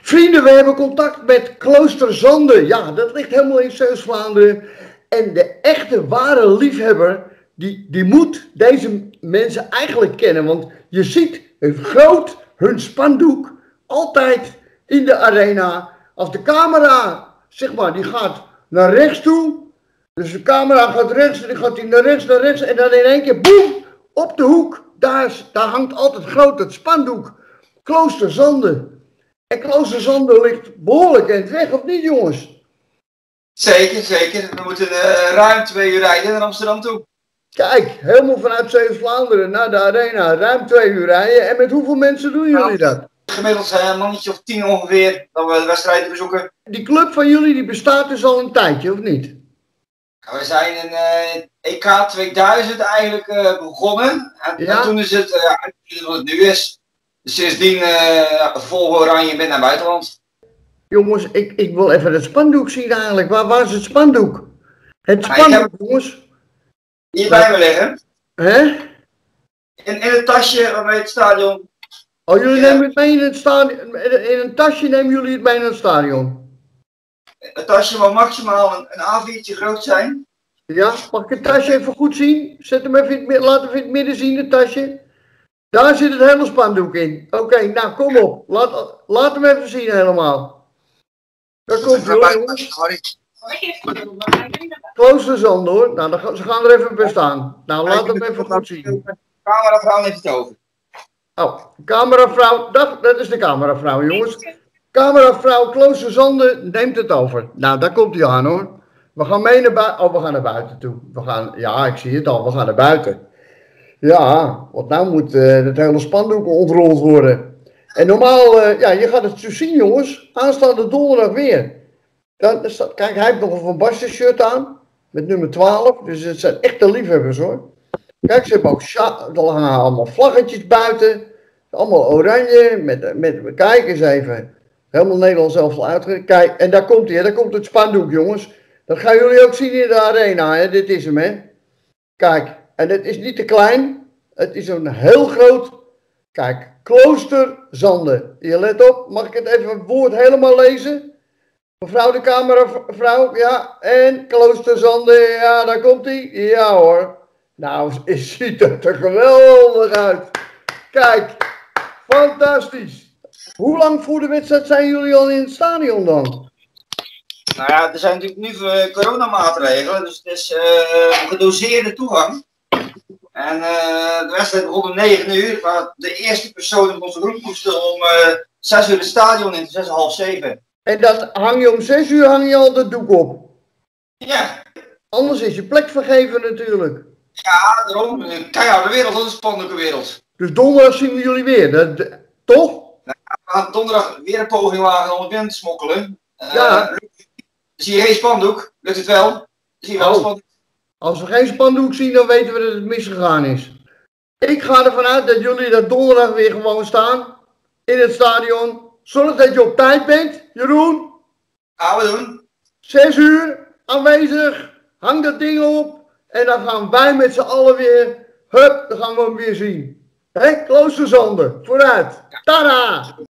Vrienden, we hebben contact met Klooster Zande. Ja, dat ligt helemaal in Zeeuws-Vlaanderen. En de echte, ware liefhebber, die moet deze mensen eigenlijk kennen. Want je ziet groot hun spandoek altijd in de arena. Als de camera, zeg maar, die gaat naar rechts toe. Dus de camera gaat rechts en die gaat naar rechts. En dan in één keer, boem, op de hoek. Daar hangt altijd groot het spandoek. Klooster Zande. En Klooster Zande ligt behoorlijk in het weg, of niet, jongens? Zeker, zeker. We moeten ruim 2 uur rijden naar Amsterdam toe. Kijk, helemaal vanuit Zeeuws-Vlaanderen naar de arena. Ruim 2 uur rijden. En met hoeveel mensen doen jullie dat? Gemiddeld een mannetje of 10 ongeveer, dat we de wedstrijden bezoeken. Die club van jullie die bestaat dus al een tijdje, of niet? We zijn in EK 2000 eigenlijk begonnen. En toen is het wat het nu is. Dus sindsdien vol oranje bent naar buitenland. Jongens, ik wil even het spandoek zien eigenlijk. Waar is het spandoek? Het spandoek, jongens. Hier bij me liggen. Hè? In het tasje bij het stadion. Oh, jullie nemen het mee in het stadion. In een tasje nemen jullie het mee naar het stadion? Het tasje mag maximaal een A4'tje groot zijn. Ja, mag ik het tasje even goed zien? Zet hem even laat hem in het midden zien, het tasje. Daar zit het hele spandoek in. Oké, nou kom op. Laat hem even zien helemaal. Daar komt hij hoor, jongens. Klooster Zande hoor. Nou, ze gaan er even bij staan. Nou, laat hem even goed zien. Cameravrouw neemt het over. Oh, cameravrouw. Dat is de cameravrouw, jongens. Cameravrouw Klooster Zande neemt het over. Nou, daar komt hij aan hoor. We gaan mee naar buiten. Oh, we gaan naar buiten toe. Ja, ik zie het al. We gaan naar buiten. Ja, want nou moet het hele spandoek ontrold worden. En normaal, je gaat het zo zien jongens. Aanstaande donderdag weer. Kijk, hij heeft nog een Van Basten shirt aan. Met nummer 12. Dus het zijn echte liefhebbers hoor. Kijk, ze hebben ook er hangen allemaal vlaggetjes buiten. Allemaal oranje. Kijk eens even. Helemaal Nederlands zelf uitgegeven. Kijk, en daar komt hij. Daar komt het spandoek jongens. Dat gaan jullie ook zien in de arena. Hè? Dit is hem hè. Kijk. En het is niet te klein. Het is een heel groot. Kijk. Klooster Zande. Je let op. Mag ik het woord helemaal lezen? Mevrouw de cameravrouw. Ja. En Klooster Zande. Ja, daar komt hij. Ja hoor. Nou, ziet het er geweldig uit. Kijk. Fantastisch. Hoe lang voor de wedstrijd zijn jullie al in het stadion dan? Nou ja, er zijn natuurlijk nu coronamaatregelen. Dus het is gedoseerde toegang. En de wedstrijd begon om 9 uur, maar de eerste persoon in onze groep moest om 6 uur het stadion in, 6, half 7. En dan hang je om 6 uur al de doek op? Ja. Anders is je plek vergeven natuurlijk. Ja, daarom. Keiharde wereld, dat is een spannende wereld. Dus donderdag zien we jullie weer, toch? Nou, we gaan donderdag weer een poging wagen om het binnen te smokkelen. Ja. Zie je geen spandoek? Lukt het wel? Zie je wel een spandoek? Als we geen spandoek zien, dan weten we dat het misgegaan is. Ik ga ervan uit dat jullie dat donderdag weer gewoon staan. In het stadion. Zorg dat je op tijd bent, Jeroen. Gaan we doen. 6 uur, aanwezig. Hang dat ding op. En dan gaan wij met z'n allen weer. Hup, dan gaan we hem weer zien. Hé, Klooster Zande. Vooruit. Tada!